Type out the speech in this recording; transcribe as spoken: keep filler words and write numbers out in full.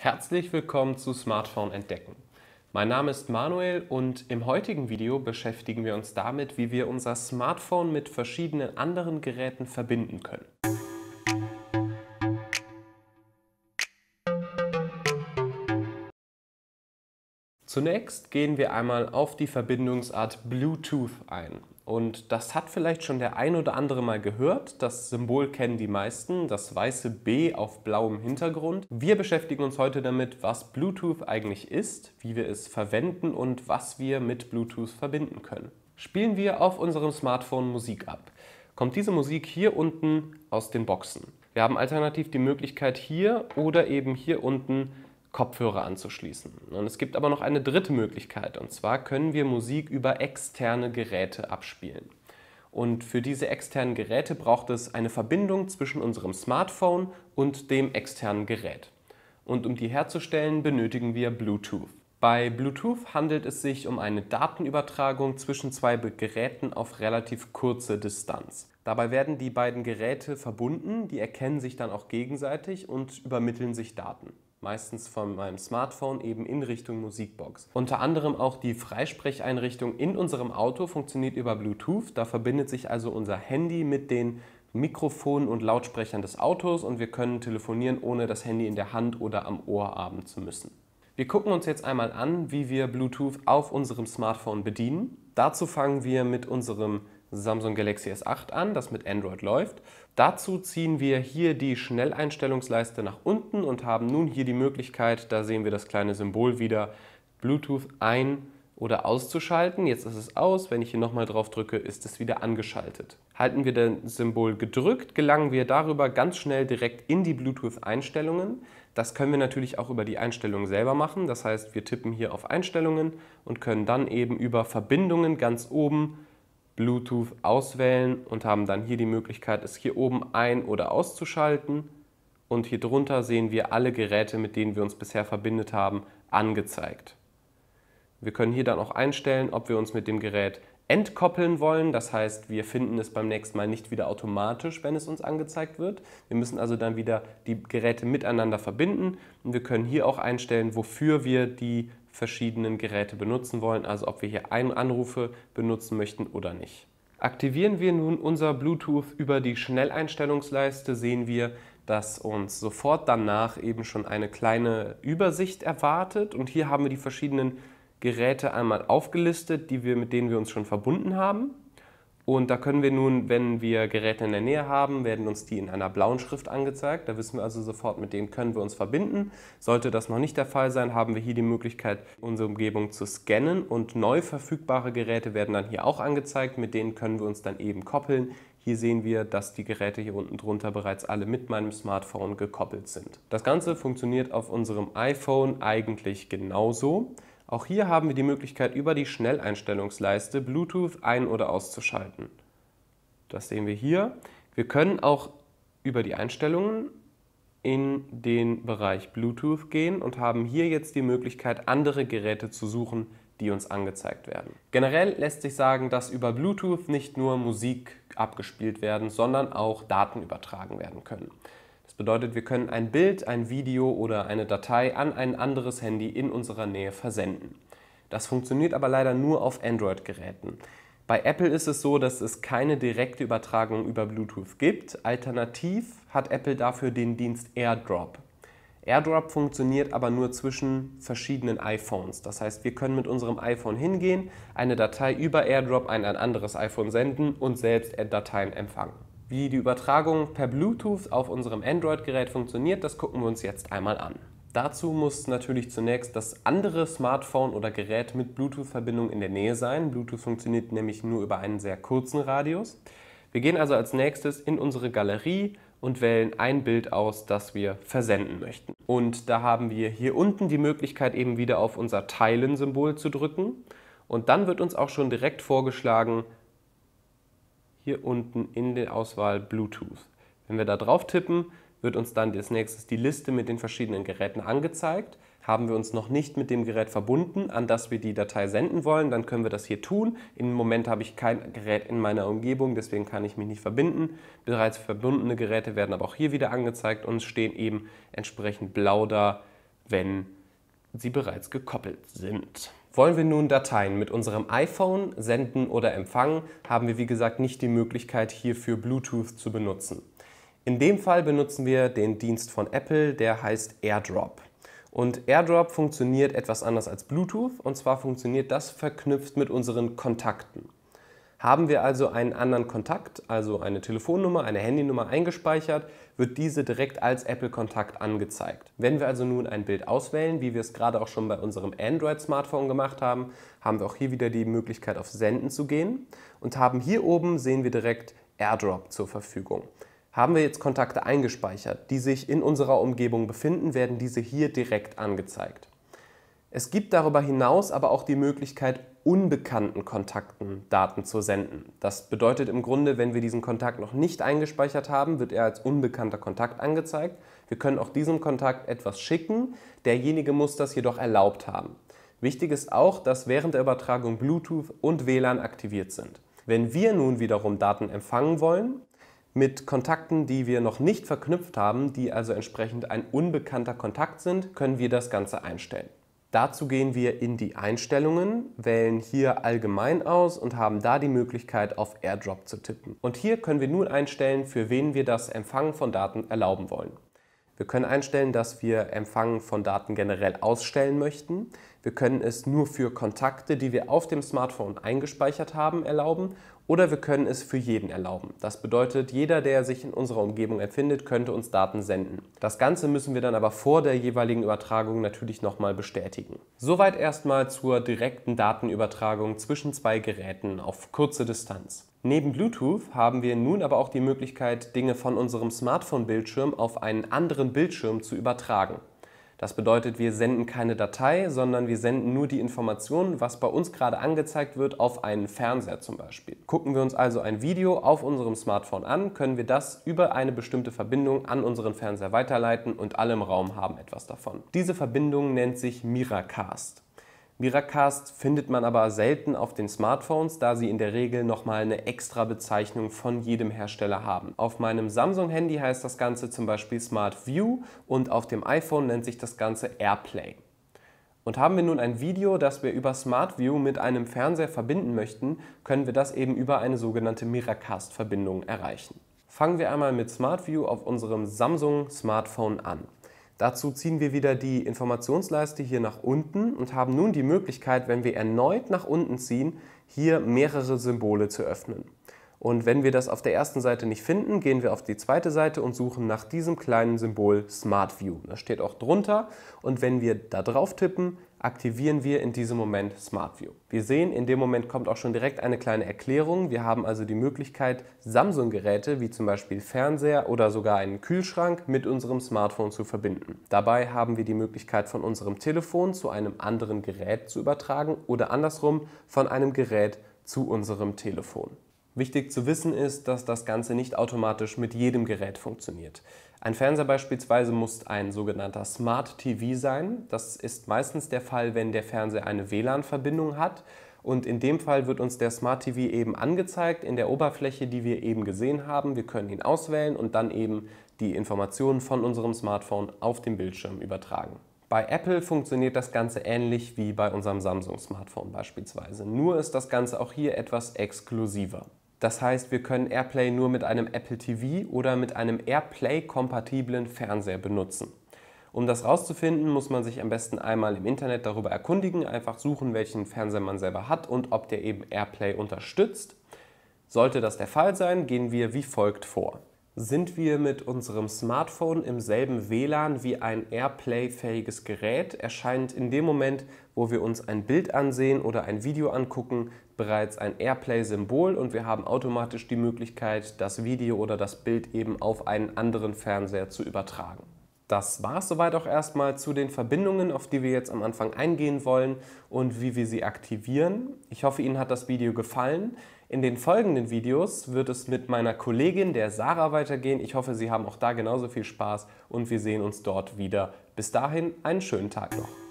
Herzlich willkommen zu Smartphone entdecken. Mein Name ist Manuel und im heutigen Video beschäftigen wir uns damit, wie wir unser Smartphone mit verschiedenen anderen Geräten verbinden können. Zunächst gehen wir einmal auf die Verbindungsart Bluetooth ein. Und das hat vielleicht schon der ein oder andere mal gehört. Das Symbol kennen die meisten, das weiße B auf blauem Hintergrund. Wir beschäftigen uns heute damit, was Bluetooth eigentlich ist, wie wir es verwenden und was wir mit Bluetooth verbinden können. Spielen wir auf unserem Smartphone Musik ab, kommt diese Musik hier unten aus den Boxen. Wir haben alternativ die Möglichkeit, hier oder eben hier unten Kopfhörer anzuschließen. Und es gibt aber noch eine dritte Möglichkeit, und zwar können wir Musik über externe Geräte abspielen. Und für diese externen Geräte braucht es eine Verbindung zwischen unserem Smartphone und dem externen Gerät. Und um die herzustellen, benötigen wir Bluetooth. Bei Bluetooth handelt es sich um eine Datenübertragung zwischen zwei Geräten auf relativ kurze Distanz. Dabei werden die beiden Geräte verbunden, die erkennen sich dann auch gegenseitig und übermitteln sich Daten. Meistens von meinem Smartphone eben in Richtung Musikbox. Unter anderem auch die Freisprecheinrichtung in unserem Auto funktioniert über Bluetooth. Da verbindet sich also unser Handy mit den Mikrofonen und Lautsprechern des Autos und wir können telefonieren, ohne das Handy in der Hand oder am Ohr haben zu müssen. Wir gucken uns jetzt einmal an, wie wir Bluetooth auf unserem Smartphone bedienen. Dazu fangen wir mit unserem Samsung Galaxy S acht an, das mit Android läuft. Dazu ziehen wir hier die Schnelleinstellungsleiste nach unten und haben nun hier die Möglichkeit, da sehen wir das kleine Symbol wieder, Bluetooth ein- oder auszuschalten. Jetzt ist es aus, wenn ich hier nochmal drauf drücke, ist es wieder angeschaltet. Halten wir das Symbol gedrückt, gelangen wir darüber ganz schnell direkt in die Bluetooth-Einstellungen. Das können wir natürlich auch über die Einstellungen selber machen. Das heißt, wir tippen hier auf Einstellungen und können dann eben über Verbindungen ganz oben Bluetooth auswählen und haben dann hier die Möglichkeit, es hier oben ein- oder auszuschalten. Und hier drunter sehen wir alle Geräte, mit denen wir uns bisher verbindet haben, angezeigt. Wir können hier dann auch einstellen, ob wir uns mit dem Gerät entkoppeln wollen. Das heißt, wir finden es beim nächsten Mal nicht wieder automatisch, wenn es uns angezeigt wird. Wir müssen also dann wieder die Geräte miteinander verbinden. Und wir können hier auch einstellen, wofür wir die verschiedenen Geräte benutzen wollen, also ob wir hier Anrufe benutzen möchten oder nicht. Aktivieren wir nun unser Bluetooth über die Schnelleinstellungsleiste, sehen wir, dass uns sofort danach eben schon eine kleine Übersicht erwartet und hier haben wir die verschiedenen Geräte einmal aufgelistet, die wir, mit denen wir uns schon verbunden haben. Und da können wir nun, wenn wir Geräte in der Nähe haben, werden uns die in einer blauen Schrift angezeigt. Da wissen wir also sofort, mit denen können wir uns verbinden. Sollte das noch nicht der Fall sein, haben wir hier die Möglichkeit, unsere Umgebung zu scannen und neu verfügbare Geräte werden dann hier auch angezeigt. Mit denen können wir uns dann eben koppeln. Hier sehen wir, dass die Geräte hier unten drunter bereits alle mit meinem Smartphone gekoppelt sind. Das Ganze funktioniert auf unserem iPhone eigentlich genauso. Auch hier haben wir die Möglichkeit, über die Schnelleinstellungsleiste Bluetooth ein- oder auszuschalten. Das sehen wir hier. Wir können auch über die Einstellungen in den Bereich Bluetooth gehen und haben hier jetzt die Möglichkeit, andere Geräte zu suchen, die uns angezeigt werden. Generell lässt sich sagen, dass über Bluetooth nicht nur Musik abgespielt werden, sondern auch Daten übertragen werden können. Das bedeutet, wir können ein Bild, ein Video oder eine Datei an ein anderes Handy in unserer Nähe versenden. Das funktioniert aber leider nur auf Android-Geräten. Bei Apple ist es so, dass es keine direkte Übertragung über Bluetooth gibt. Alternativ hat Apple dafür den Dienst AirDrop. AirDrop funktioniert aber nur zwischen verschiedenen iPhones. Das heißt, wir können mit unserem iPhone hingehen, eine Datei über AirDrop an ein anderes iPhone senden und selbst Dateien empfangen. Wie die Übertragung per Bluetooth auf unserem Android-Gerät funktioniert, das gucken wir uns jetzt einmal an. Dazu muss natürlich zunächst das andere Smartphone oder Gerät mit Bluetooth-Verbindung in der Nähe sein. Bluetooth funktioniert nämlich nur über einen sehr kurzen Radius. Wir gehen also als nächstes in unsere Galerie und wählen ein Bild aus, das wir versenden möchten. Und da haben wir hier unten die Möglichkeit, eben wieder auf unser Teilen-Symbol zu drücken. Und dann wird uns auch schon direkt vorgeschlagen, hier unten in der Auswahl Bluetooth. Wenn wir da drauf tippen, wird uns dann als nächstes die Liste mit den verschiedenen Geräten angezeigt. Haben wir uns noch nicht mit dem Gerät verbunden, an das wir die Datei senden wollen, dann können wir das hier tun. Im Moment habe ich kein Gerät in meiner Umgebung, deswegen kann ich mich nicht verbinden. Bereits verbundene Geräte werden aber auch hier wieder angezeigt und stehen eben entsprechend blau da, wenn sie bereits gekoppelt sind. Wollen wir nun Dateien mit unserem iPhone senden oder empfangen, haben wir wie gesagt nicht die Möglichkeit hierfür Bluetooth zu benutzen. In dem Fall benutzen wir den Dienst von Apple, der heißt AirDrop. Und AirDrop funktioniert etwas anders als Bluetooth, und zwar funktioniert das verknüpft mit unseren Kontakten. Haben wir also einen anderen Kontakt, also eine Telefonnummer, eine Handynummer eingespeichert, wird diese direkt als Apple-Kontakt angezeigt. Wenn wir also nun ein Bild auswählen, wie wir es gerade auch schon bei unserem Android-Smartphone gemacht haben, haben wir auch hier wieder die Möglichkeit auf Senden zu gehen und haben hier oben, sehen wir direkt AirDrop zur Verfügung. Haben wir jetzt Kontakte eingespeichert, die sich in unserer Umgebung befinden, werden diese hier direkt angezeigt. Es gibt darüber hinaus aber auch die Möglichkeit, unbekannten Kontakten Daten zu senden. Das bedeutet im Grunde, wenn wir diesen Kontakt noch nicht eingespeichert haben, wird er als unbekannter Kontakt angezeigt. Wir können auch diesem Kontakt etwas schicken, derjenige muss das jedoch erlaubt haben. Wichtig ist auch, dass während der Übertragung Bluetooth und W L A N aktiviert sind. Wenn wir nun wiederum Daten empfangen wollen, mit Kontakten, die wir noch nicht verknüpft haben, die also entsprechend ein unbekannter Kontakt sind, können wir das Ganze einstellen. Dazu gehen wir in die Einstellungen, wählen hier Allgemein aus und haben da die Möglichkeit auf AirDrop zu tippen. Und hier können wir nun einstellen, für wen wir das Empfangen von Daten erlauben wollen. Wir können einstellen, dass wir Empfangen von Daten generell ausstellen möchten. Wir können es nur für Kontakte, die wir auf dem Smartphone eingespeichert haben, erlauben, oder wir können es für jeden erlauben. Das bedeutet, jeder, der sich in unserer Umgebung erfindet, könnte uns Daten senden. Das Ganze müssen wir dann aber vor der jeweiligen Übertragung natürlich nochmal bestätigen. Soweit erstmal zur direkten Datenübertragung zwischen zwei Geräten auf kurze Distanz. Neben Bluetooth haben wir nun aber auch die Möglichkeit, Dinge von unserem Smartphone-Bildschirm auf einen anderen Bildschirm zu übertragen. Das bedeutet, wir senden keine Datei, sondern wir senden nur die Informationen, was bei uns gerade angezeigt wird, auf einen Fernseher zum Beispiel. Gucken wir uns also ein Video auf unserem Smartphone an, können wir das über eine bestimmte Verbindung an unseren Fernseher weiterleiten und alle im Raum haben etwas davon. Diese Verbindung nennt sich Miracast. Miracast findet man aber selten auf den Smartphones, da sie in der Regel nochmal eine extra Bezeichnung von jedem Hersteller haben. Auf meinem Samsung-Handy heißt das Ganze zum Beispiel Smart View und auf dem iPhone nennt sich das Ganze AirPlay. Und haben wir nun ein Video, das wir über Smart View mit einem Fernseher verbinden möchten, können wir das eben über eine sogenannte Miracast-Verbindung erreichen. Fangen wir einmal mit Smart View auf unserem Samsung-Smartphone an. Dazu ziehen wir wieder die Informationsleiste hier nach unten und haben nun die Möglichkeit, wenn wir erneut nach unten ziehen, hier mehrere Symbole zu öffnen. Und wenn wir das auf der ersten Seite nicht finden, gehen wir auf die zweite Seite und suchen nach diesem kleinen Symbol Smart View. Das steht auch drunter und wenn wir da drauf tippen, aktivieren wir in diesem Moment Smart View. Wir sehen, in dem Moment kommt auch schon direkt eine kleine Erklärung. Wir haben also die Möglichkeit, Samsung-Geräte wie zum Beispiel Fernseher oder sogar einen Kühlschrank mit unserem Smartphone zu verbinden. Dabei haben wir die Möglichkeit, von unserem Telefon zu einem anderen Gerät zu übertragen oder andersrum von einem Gerät zu unserem Telefon. Wichtig zu wissen ist, dass das Ganze nicht automatisch mit jedem Gerät funktioniert. Ein Fernseher beispielsweise muss ein sogenannter Smart T V sein. Das ist meistens der Fall, wenn der Fernseher eine W L A N-Verbindung hat. Und in dem Fall wird uns der Smart T V eben angezeigt in der Oberfläche, die wir eben gesehen haben. Wir können ihn auswählen und dann eben die Informationen von unserem Smartphone auf dem Bildschirm übertragen. Bei Apple funktioniert das Ganze ähnlich wie bei unserem Samsung-Smartphone beispielsweise. Nur ist das Ganze auch hier etwas exklusiver. Das heißt, wir können AirPlay nur mit einem Apple T V oder mit einem AirPlay-kompatiblen Fernseher benutzen. Um das rauszufinden, muss man sich am besten einmal im Internet darüber erkundigen, einfach suchen, welchen Fernseher man selber hat und ob der eben AirPlay unterstützt. Sollte das der Fall sein, gehen wir wie folgt vor. Sind wir mit unserem Smartphone im selben W L A N wie ein AirPlay-fähiges Gerät, erscheint in dem Moment, wo wir uns ein Bild ansehen oder ein Video angucken, bereits ein AirPlay-Symbol und wir haben automatisch die Möglichkeit, das Video oder das Bild eben auf einen anderen Fernseher zu übertragen. Das war es soweit auch erstmal zu den Verbindungen, auf die wir jetzt am Anfang eingehen wollen und wie wir sie aktivieren. Ich hoffe, Ihnen hat das Video gefallen. In den folgenden Videos wird es mit meiner Kollegin, der Sarah, weitergehen. Ich hoffe, Sie haben auch da genauso viel Spaß und wir sehen uns dort wieder. Bis dahin einen schönen Tag noch.